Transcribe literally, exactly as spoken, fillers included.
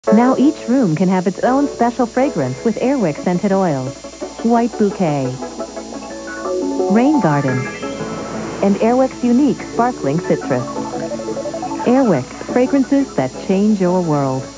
Now each room can have its own special fragrance with Airwick scented oils, White Bouquet, Rain Garden, and Airwick's unique sparkling citrus. Airwick, fragrances that change your world.